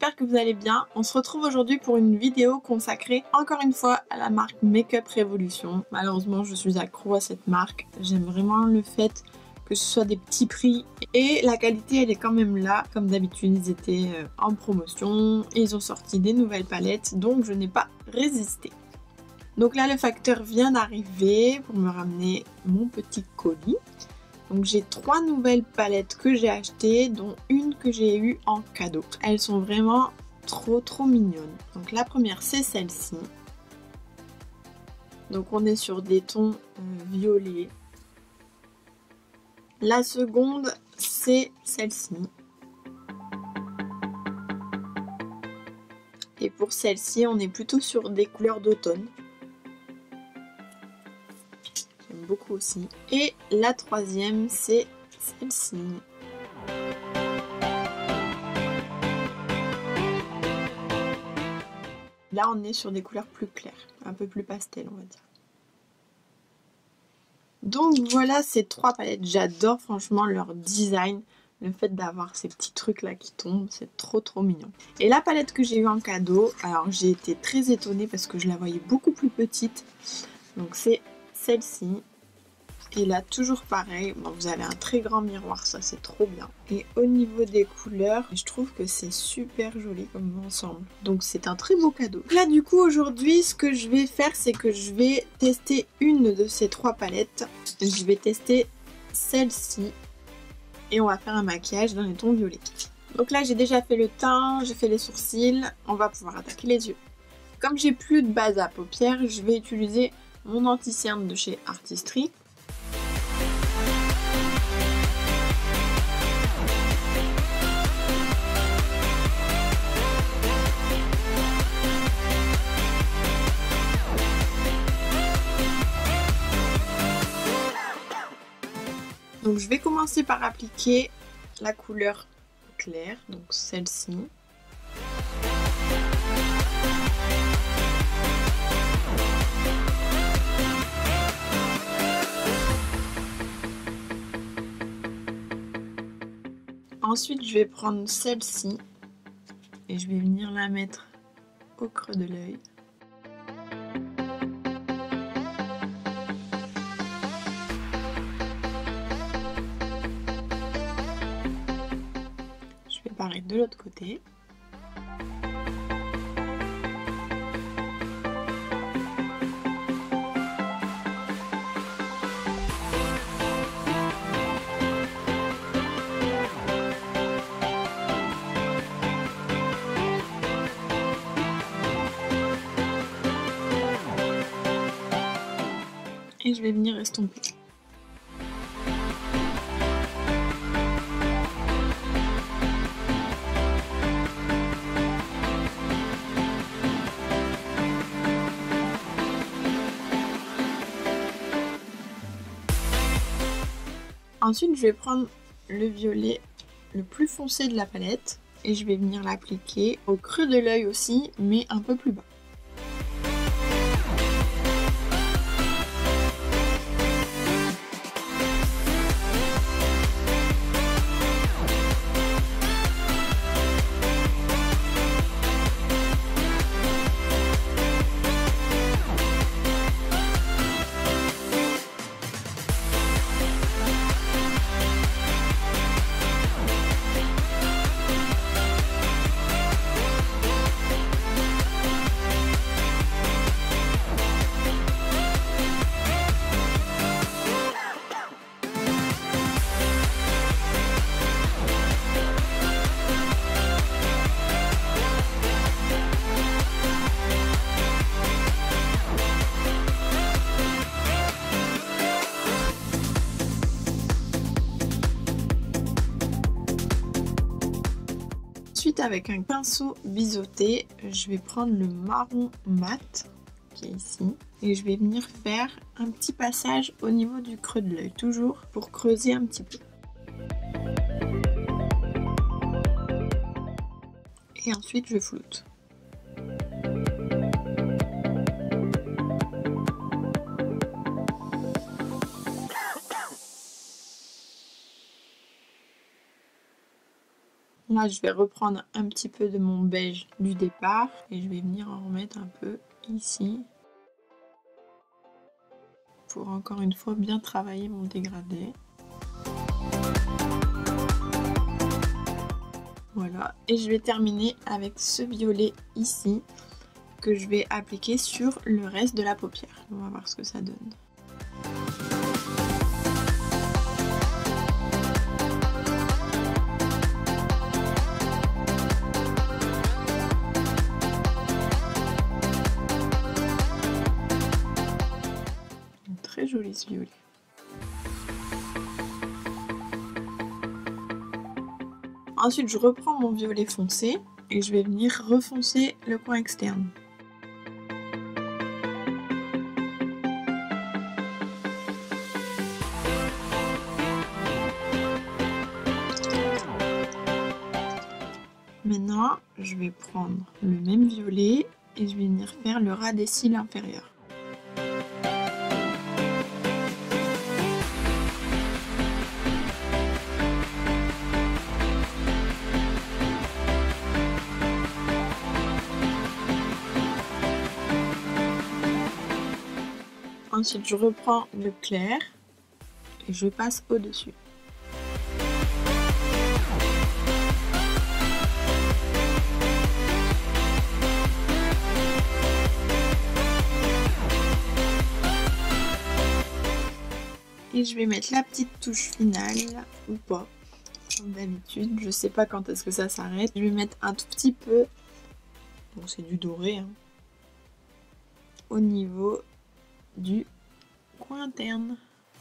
j'espère que vous allez bien. On se retrouve aujourd'hui pour une vidéo consacrée encore une fois à la marque Make-up Revolution. Malheureusement, je suis accro à cette marque. J'aime vraiment le fait que ce soit des petits prix et la qualité elle est quand même là. Comme d'habitude, ils étaient en promotion et ils ont sorti des nouvelles palettes, donc je n'ai pas résisté. Donc là, le facteur vient d'arriver pour me ramener mon petit colis. Donc j'ai 3 nouvelles palettes que j'ai achetées, dont une que j'ai eue en cadeau. Elles sont vraiment trop mignonnes. Donc la première c'est celle-ci. Donc on est sur des tons violets. La seconde c'est celle-ci. Et pour celle-ci on est plutôt sur des couleurs d'automne. Beaucoup aussi. Et la troisième c'est celle-ci. Là on est sur des couleurs plus claires, un peu plus pastel on va dire. Donc voilà ces 3 palettes, j'adore franchement leur design. Le fait d'avoir ces petits trucs là qui tombent, c'est trop mignon. Et la palette que j'ai eu en cadeau, alors j'ai été très étonnée parce que je la voyais beaucoup plus petite. Donc c'est celle-ci. Et là toujours pareil, bon, vous avez un très grand miroir, ça c'est trop bien. Et au niveau des couleurs, je trouve que c'est super joli comme ensemble. Donc c'est un très beau cadeau. Là du coup aujourd'hui ce que je vais faire c'est que je vais tester une de ces 3 palettes. Je vais tester celle-ci. Et on va faire un maquillage dans les tons violets. Donc là j'ai déjà fait le teint, j'ai fait les sourcils, on va pouvoir attaquer les yeux. Comme j'ai plus de base à paupières, je vais utiliser mon anti-cerne de chez Artistry. Donc je vais commencer par appliquer la couleur claire, donc celle-ci. Ensuite je vais prendre celle-ci et je vais venir la mettre au creux de l'œil. Pareil de l'autre côté. Et je vais venir estomper. Ensuite, je vais prendre le violet le plus foncé de la palette et je vais venir l'appliquer au creux de l'œil aussi, mais un peu plus bas. Ensuite, avec un pinceau biseauté, je vais prendre le marron mat qui est ici et je vais venir faire un petit passage au niveau du creux de l'œil, toujours pour creuser un petit peu. Et ensuite, je floute. Là, je vais reprendre un petit peu de mon beige du départ et je vais venir en remettre un peu ici pour encore une fois bien travailler mon dégradé. Voilà, et je vais terminer avec ce violet ici que je vais appliquer sur le reste de la paupière. On va voir ce que ça donne. Très joli ce violet. Ensuite, je reprends mon violet foncé et je vais venir refoncer le coin externe. Maintenant, je vais prendre le même violet et je vais venir faire le ras des cils inférieurs. Ensuite, je reprends le clair et je passe au-dessus. Et je vais mettre la petite touche finale, ou pas, comme d'habitude. Je sais pas quand est-ce que ça s'arrête. Je vais mettre un tout petit peu, bon c'est du doré, hein, au niveau du coin interne.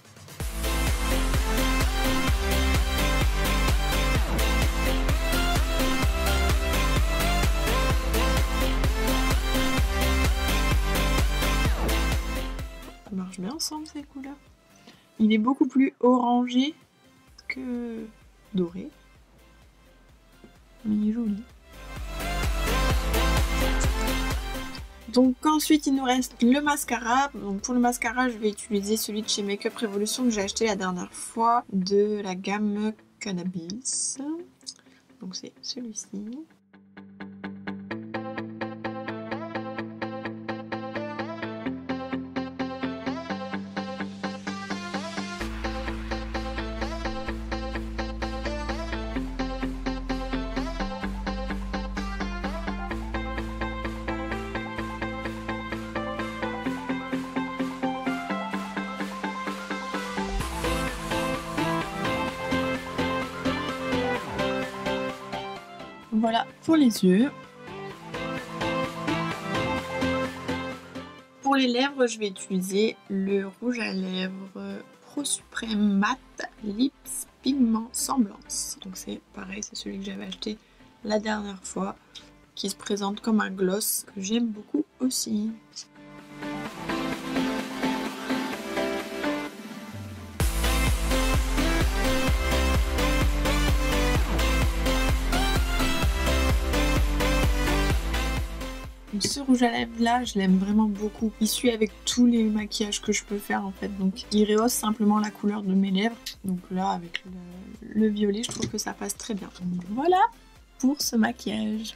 Ça marche bien ensemble ces couleurs. Il est beaucoup plus orangé que doré, mais il est joli. Donc ensuite il nous reste le mascara. Donc pour le mascara je vais utiliser celui de chez Makeup Revolution que j'ai acheté la dernière fois de la gamme Cannabis. Donc c'est celui-ci. Voilà pour les yeux. Pour les lèvres, je vais utiliser le rouge à lèvres Pro Supreme Matte Lips Pigment Semblance. Donc c'est pareil, c'est celui que j'avais acheté la dernière fois, qui se présente comme un gloss que j'aime beaucoup aussi. Ce rouge à lèvres là, je l'aime vraiment beaucoup. Il suit avec tous les maquillages que je peux faire en fait. Donc il rehausse simplement la couleur de mes lèvres. Donc là avec le violet, je trouve que ça passe très bien. Donc voilà pour ce maquillage.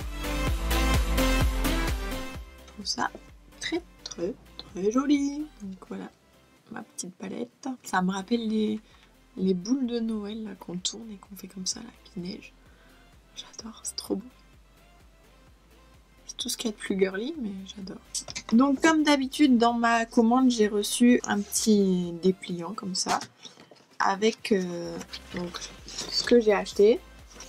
Je trouve ça très joli. Donc voilà ma petite palette. Ça me rappelle les boules de Noël là qu'on tourne et qu'on fait comme ça là, qui neige. J'adore, c'est trop beau. Tout ce qu'il y a de plus girly, mais j'adore. Donc comme d'habitude dans ma commande j'ai reçu un petit dépliant comme ça avec donc, ce que j'ai acheté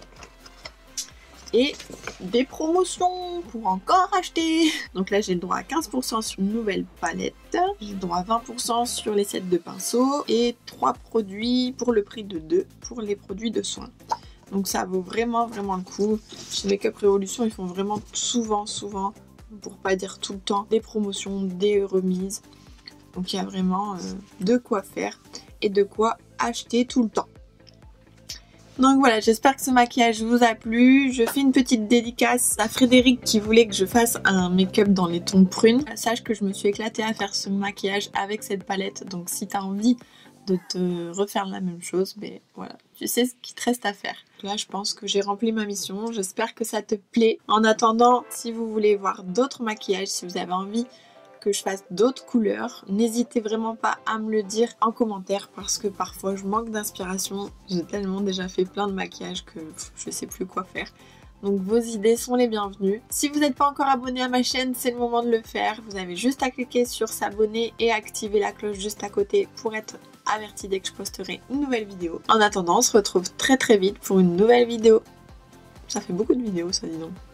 et des promotions pour encore acheter. Donc là j'ai le droit à 15% sur une nouvelle palette, j'ai le droit à 20% sur les sets de pinceaux et 3 produits pour le prix de 2 pour les produits de soins. Donc ça vaut vraiment le coup. Chez Makeup Revolution, ils font vraiment souvent, pour pas dire tout le temps, des promotions, des remises. Donc il y a vraiment de quoi faire et de quoi acheter tout le temps. Donc voilà, j'espère que ce maquillage vous a plu. Je fais une petite dédicace à Frédéric qui voulait que je fasse un make-up dans les tons prunes. Sache que je me suis éclatée à faire ce maquillage avec cette palette. Donc si tu as envie de te refaire la même chose, ben voilà, tu sais ce qu'il te reste à faire. Là, je pense que j'ai rempli ma mission. J'espère que ça te plaît. En attendant, si vous voulez voir d'autres maquillages, si vous avez envie que je fasse d'autres couleurs, n'hésitez vraiment pas à me le dire en commentaire parce que parfois je manque d'inspiration. J'ai tellement déjà fait plein de maquillages que je sais plus quoi faire. Donc vos idées sont les bienvenues. Si vous n'êtes pas encore abonné à ma chaîne, c'est le moment de le faire. Vous avez juste à cliquer sur s'abonner et activer la cloche juste à côté pour être averti dès que je posterai une nouvelle vidéo. En attendant, on se retrouve très vite pour une nouvelle vidéo. Ça fait beaucoup de vidéos ça, dis donc.